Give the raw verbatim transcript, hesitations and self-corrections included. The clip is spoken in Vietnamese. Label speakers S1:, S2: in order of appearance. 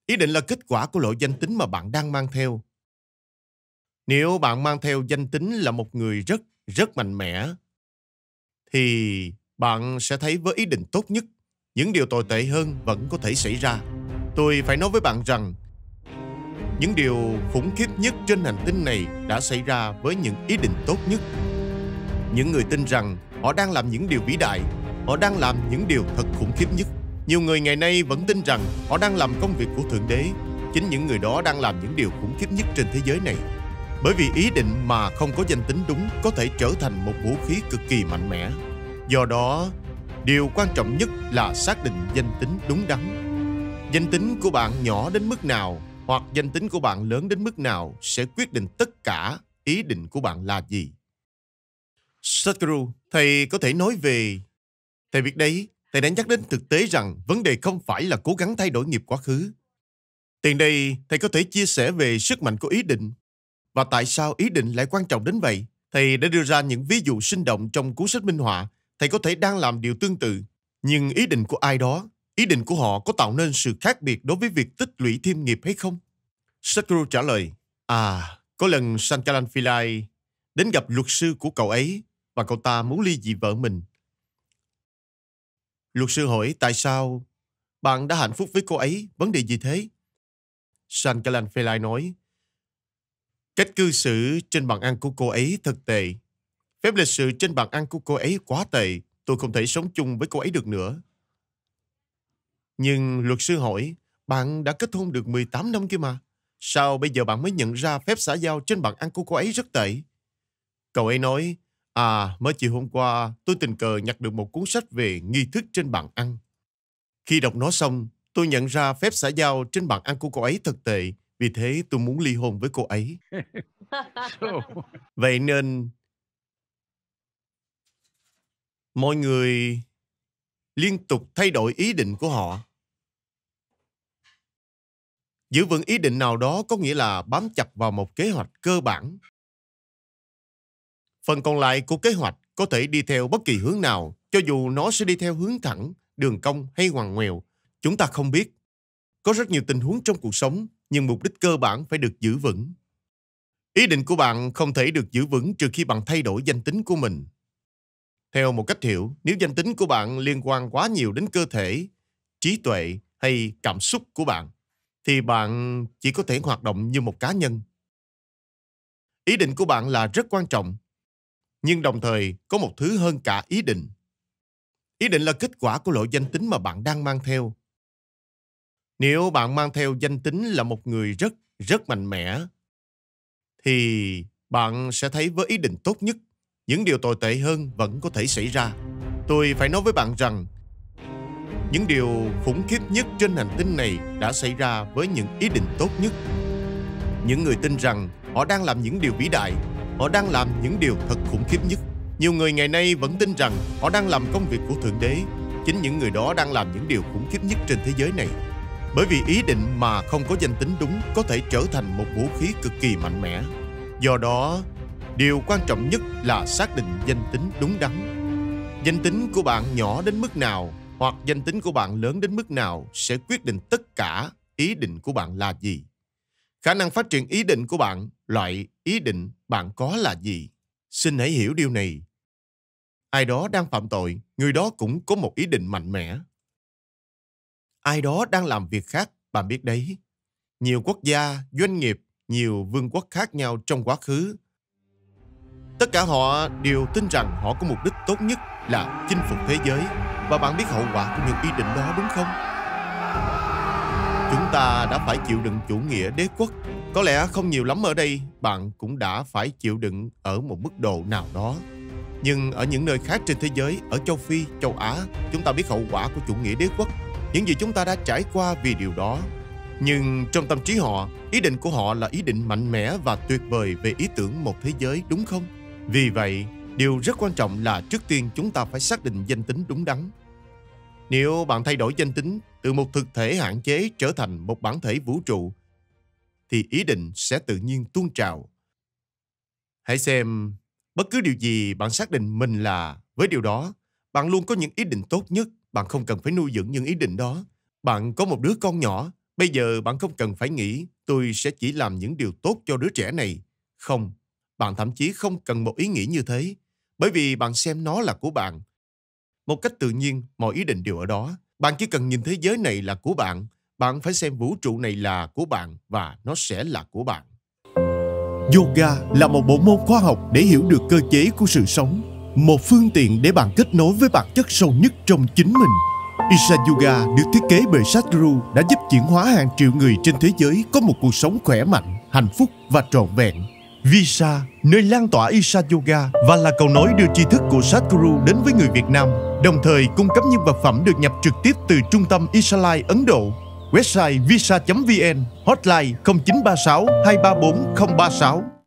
S1: Ý định là kết quả của loại danh tính mà bạn đang mang theo. Nếu bạn mang theo danh tính là một người rất, rất mạnh mẽ, thì bạn sẽ thấy với ý định tốt nhất, những điều tồi tệ hơn vẫn có thể xảy ra. Tôi phải nói với bạn rằng, những điều khủng khiếp nhất trên hành tinh này đã xảy ra với những ý định tốt nhất. Những người tin rằng họ đang làm những điều vĩ đại, họ đang làm những điều thật khủng khiếp nhất. Nhiều người ngày nay vẫn tin rằng họ đang làm công việc của Thượng Đế. Chính những người đó đang làm những điều khủng khiếp nhất trên thế giới này. Bởi vì ý định mà không có danh tính đúng có thể trở thành một vũ khí cực kỳ mạnh mẽ. Do đó, điều quan trọng nhất là xác định danh tính đúng đắn. Danh tính của bạn nhỏ đến mức nào hoặc danh tính của bạn lớn đến mức nào sẽ quyết định tất cả ý định của bạn là gì. Sadhguru, thầy có thể nói về... Thầy biết đấy, thầy đã nhắc đến thực tế rằng vấn đề không phải là cố gắng thay đổi nghiệp quá khứ. Tiền đây, thầy có thể chia sẻ về sức mạnh của ý định và tại sao ý định lại quan trọng đến vậy. Thầy đã đưa ra những ví dụ sinh động trong cuốn sách minh họa. Thầy có thể đang làm điều tương tự, nhưng ý định của ai đó, ý định của họ có tạo nên sự khác biệt đối với việc tích lũy thêm nghiệp hay không? Sadhguru trả lời, À, có lần Sankaran Pillai đến gặp luật sư của cậu ấy và cậu ta muốn ly dị vợ mình. Luật sư hỏi tại sao bạn đã hạnh phúc với cô ấy, vấn đề gì thế? Sankaran Pillai nói, cách cư xử trên bàn ăn của cô ấy thật tệ. Phép lịch sự trên bàn ăn của cô ấy quá tệ. Tôi không thể sống chung với cô ấy được nữa. Nhưng luật sư hỏi, bạn đã kết hôn được mười tám năm kia mà. Sao bây giờ bạn mới nhận ra phép xã giao trên bàn ăn của cô ấy rất tệ? Cậu ấy nói, à, mới chiều hôm qua tôi tình cờ nhặt được một cuốn sách về nghi thức trên bàn ăn. Khi đọc nó xong, tôi nhận ra phép xã giao trên bàn ăn của cô ấy thật tệ. Vì thế tôi muốn ly hôn với cô ấy. Vậy nên mọi người liên tục thay đổi ý định của họ. Giữ vững ý định nào đó có nghĩa là bám chặt vào một kế hoạch cơ bản. Phần còn lại của kế hoạch có thể đi theo bất kỳ hướng nào, cho dù nó sẽ đi theo hướng thẳng, đường cong hay ngoằn ngoèo. Chúng ta không biết. Có rất nhiều tình huống trong cuộc sống, nhưng mục đích cơ bản phải được giữ vững. Ý định của bạn không thể được giữ vững trừ khi bạn thay đổi danh tính của mình. Theo một cách hiểu, nếu danh tính của bạn liên quan quá nhiều đến cơ thể, trí tuệ hay cảm xúc của bạn, thì bạn chỉ có thể hoạt động như một cá nhân. Ý định của bạn là rất quan trọng, nhưng đồng thời có một thứ hơn cả ý định. Ý định là kết quả của loại danh tính mà bạn đang mang theo. Nếu bạn mang theo danh tính là một người rất, rất mạnh mẽ, thì bạn sẽ thấy với ý định tốt nhất, những điều tồi tệ hơn vẫn có thể xảy ra. Tôi phải nói với bạn rằng, những điều khủng khiếp nhất trên hành tinh này đã xảy ra với những ý định tốt nhất. Những người tin rằng họ đang làm những điều vĩ đại, họ đang làm những điều thật khủng khiếp nhất. Nhiều người ngày nay vẫn tin rằng họ đang làm công việc của Thượng Đế. Chính những người đó đang làm những điều khủng khiếp nhất trên thế giới này. Bởi vì ý định mà không có danh tính đúng có thể trở thành một vũ khí cực kỳ mạnh mẽ. Do đó, điều quan trọng nhất là xác định danh tính đúng đắn. Danh tính của bạn nhỏ đến mức nào hoặc danh tính của bạn lớn đến mức nào sẽ quyết định tất cả ý định của bạn là gì. Khả năng phát triển ý định của bạn, loại ý định bạn có là gì. Xin hãy hiểu điều này. Ai đó đang phạm tội, người đó cũng có một ý định mạnh mẽ. Ai đó đang làm việc khác, bạn biết đấy. Nhiều quốc gia, doanh nghiệp, nhiều vương quốc khác nhau trong quá khứ. Tất cả họ đều tin rằng họ có mục đích tốt nhất là chinh phục thế giới. Và bạn biết hậu quả của những ý định đó đúng không? Chúng ta đã phải chịu đựng chủ nghĩa đế quốc. Có lẽ không nhiều lắm ở đây, bạn cũng đã phải chịu đựng ở một mức độ nào đó. Nhưng ở những nơi khác trên thế giới, ở châu Phi, châu Á, chúng ta biết hậu quả của chủ nghĩa đế quốc. Những gì chúng ta đã trải qua vì điều đó. Nhưng trong tâm trí họ, ý định của họ là ý định mạnh mẽ và tuyệt vời về ý tưởng một thế giới, đúng không? Vì vậy, điều rất quan trọng là trước tiên chúng ta phải xác định danh tính đúng đắn. Nếu bạn thay đổi danh tính từ một thực thể hạn chế trở thành một bản thể vũ trụ, thì ý định sẽ tự nhiên tuôn trào. Hãy xem, bất cứ điều gì bạn xác định mình là, với điều đó, bạn luôn có những ý định tốt nhất. Bạn không cần phải nuôi dưỡng những ý định đó. Bạn có một đứa con nhỏ, Bây giờ bạn không cần phải nghĩ tôi sẽ chỉ làm những điều tốt cho đứa trẻ này. Không, bạn thậm chí không cần một ý nghĩ như thế, bởi vì bạn xem nó là của bạn. Một cách tự nhiên, mọi ý định đều ở đó. Bạn chỉ cần nhìn thế giới này là của bạn. Bạn phải xem vũ trụ này là của bạn và nó sẽ là của bạn. Yoga là một bộ môn khoa học để hiểu được cơ chế của sự sống. Một phương tiện để bạn kết nối với bản chất sâu nhất trong chính mình. Isha Yoga được thiết kế bởi Sadhguru đã giúp chuyển hóa hàng triệu người trên thế giới có một cuộc sống khỏe mạnh, hạnh phúc và trọn vẹn. Visa, nơi lan tỏa Isha Yoga và là cầu nối đưa tri thức của Sadhguru đến với người Việt Nam, đồng thời cung cấp những vật phẩm được nhập trực tiếp từ trung tâm Ishalai Ấn Độ. Website visa chấm vn, hotline không chín ba sáu hai ba bốn không ba sáu.